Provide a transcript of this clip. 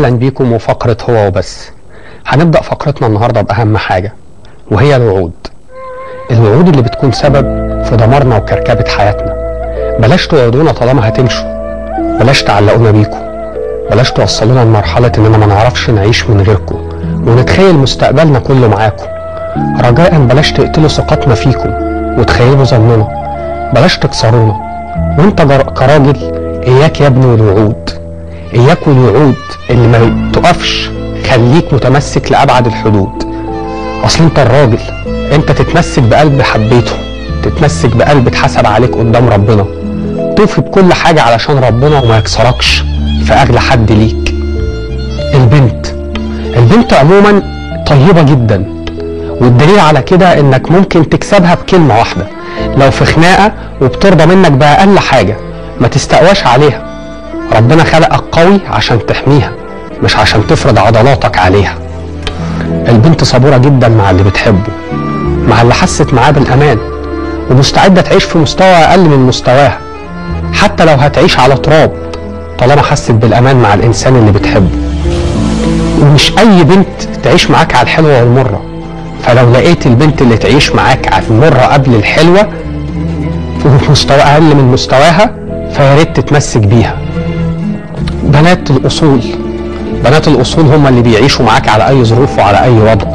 اهلا بيكم وفقرة هو وبس. هنبدأ فقرتنا النهاردة بأهم حاجة وهي الوعود. الوعود اللي بتكون سبب في دمارنا وكركبة حياتنا. بلاش توعدونا طالما هتمشوا، بلاش تعلقونا بيكم، بلاش توصلونا لمرحلة اننا ما نعرفش نعيش من غيركم ونتخيل مستقبلنا كله معاكم. رجاء بلاش تقتلوا ثقتنا فيكم وتخيبوا ظننا، بلاش تكسرونا. وانت كراجل اياك يا ابني والوعود، اياك والوعود اللي ما تقفش، خليك متمسك لأبعد الحدود. اصل انت الراجل، انت تتمسك بقلب حبيته، تتمسك بقلب اتحسب عليك قدام ربنا، توفي بكل حاجة علشان ربنا وما يكسركش في اغلى حد ليك. البنت عموما طيبة جدا، والدليل على كده انك ممكن تكسبها بكلمة واحدة. لو في خناقة وبترضى منك بأقل حاجة ما تستقواش عليها. ربنا خلقك قوي عشان تحميها مش عشان تفرض عضلاتك عليها. البنت صبورة جدا مع اللي بتحبه، مع اللي حست معاه بالأمان، ومستعدة تعيش في مستوى أقل من مستواها حتى لو هتعيش على تراب طالما حست بالأمان مع الإنسان اللي بتحبه. ومش أي بنت تعيش معاك على الحلوة والمرة، فلو لقيت البنت اللي تعيش معاك على المرة قبل الحلوة وفي مستوى أقل من مستواها فياريت تتمسك بيها. بنات الأصول هم اللي بيعيشوا معاك على أي ظروف وعلى أي وضع.